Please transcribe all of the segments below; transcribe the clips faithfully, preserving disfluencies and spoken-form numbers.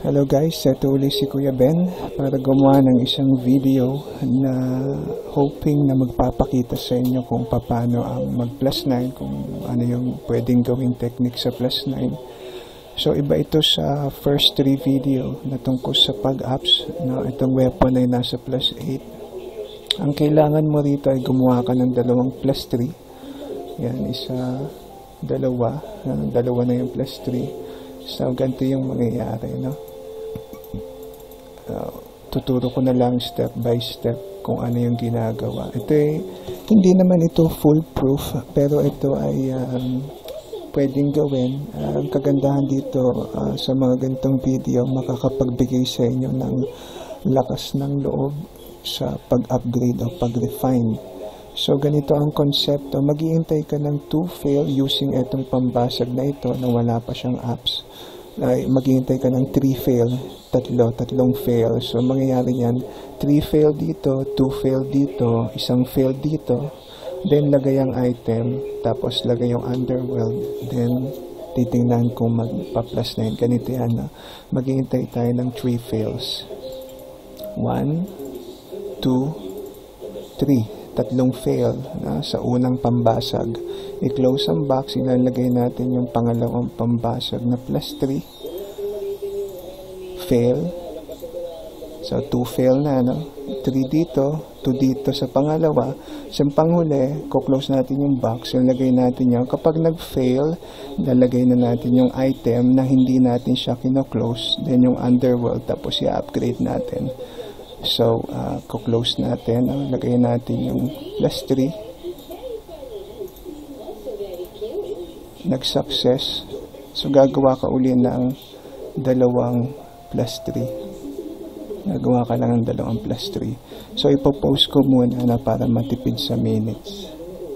Hello guys, ito ulit si Kuya Ben para gumawa ng isang video na hoping na magpapakita sa inyo kung paano ang mag plus nine, kung ano yung pwedeng gawing technique sa plus nine. So iba ito sa first three video na tungkol sa pag-ups, no? Itong weapon ay nasa plus eight. Ang kailangan mo rito ay gumawa ka ng dalawang plus three. Yan, isa, dalawa, dalawa na yung plus three. So ganito yung mangyayari, no? Uh, tuturo ko na lang step by step kung ano yung ginagawa. Ito ay, hindi naman ito foolproof, pero ito ay um, pwedeng gawin. Uh, ang kagandahan dito uh, sa mga ganitong video, makakapagbigay sa inyo ng lakas ng loob sa pag-upgrade o pag-refine. So ganito ang konsepto, mag-iintay ka ng two fail using itong pambasag na ito na wala pa siyang apps. Ay, maghihintay ka ng three fail, tatlo, tatlong fail. So, mangyayari yan, three fail dito, two fail dito, isang fail dito, then lagay ang item, tapos lagay yung underworld, then titingnan kung magpa-plus na yun. Ganito yan, no? Maghihintay tayo ng three fails. one, two, three. Tatlong fail na sa unang pambasag. I-close ang box, ilalagay natin yung pangalawang pambasag na plus three. Fail. So, two fail na, no? three dito, two dito sa pangalawa. Sa panghuli, ko-close natin yung box, ilalagay natin yung, kapag nag-fail, ilalagay na natin yung item na hindi natin siya kino-close, then yung underworld, tapos i-upgrade natin. So, uh, ko-close natin, uh, lagay natin yung plus three. Nag-success. So, gagawa ka uli ng dalawang plus three. Gagawa ka lang ng dalawang plus three. So, ipopost ko muna na para matipid sa minutes.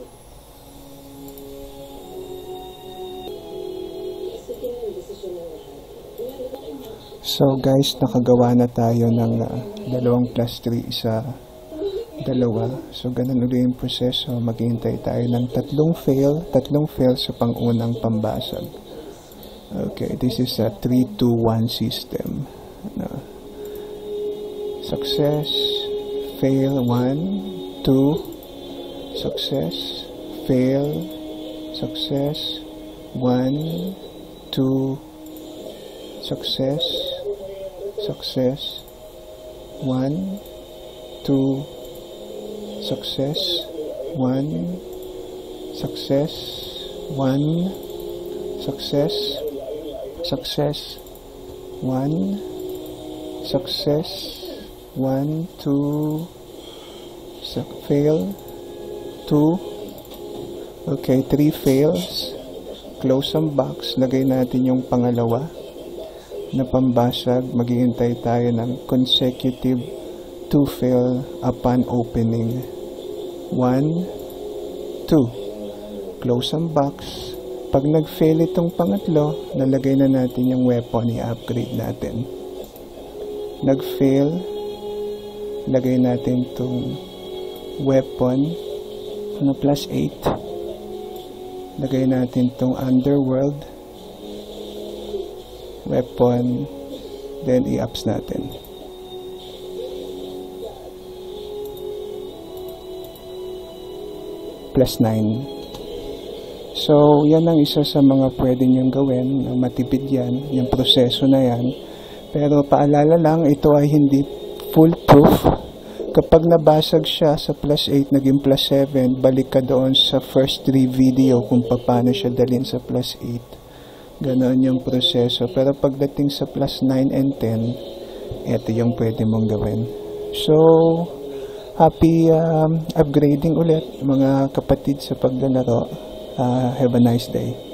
So, guys, nakagawa na tayo ng uh, dalawang plus three, isa, dalawa. So, ganun ulit yung proseso. Maghihintay tayo ng tatlong fail, tatlong fail sa pangunang pambasag. Okay, this is a three two one system. No. Success, fail, one, two, success, fail, success, one, two, success, success, one, two, success, one, success, one, success, success, one, success, one, two, fail, two, okay, three fails, close ang box, lagay natin yung pangalawa na pambasag, maghihintay tayo ng consecutive two fail upon opening. one, two. Close ang box. Pag nag-fail itong pangatlo, nalagay na natin yung weapon, i-upgrade natin. Nag-fail, lagay natin itong weapon na plus eight. Lagay natin itong underworld weapon, then i-ups natin. Plus nine. So, yan ang isa sa mga pwede niyong gawin, na matipid yan, yung proseso na yan. Pero paalala lang, ito ay hindi foolproof. Kapag nabasag siya sa plus eight, naging plus seven, balik ka doon sa first three video kung paano siya dalhin sa plus eight. Ganon yung proseso. Pero pagdating sa plus nine and ten, ito yung pwede mong gawin. So, happy um, upgrading ulit mga kapatid sa paglalaro. Uh, have a nice day.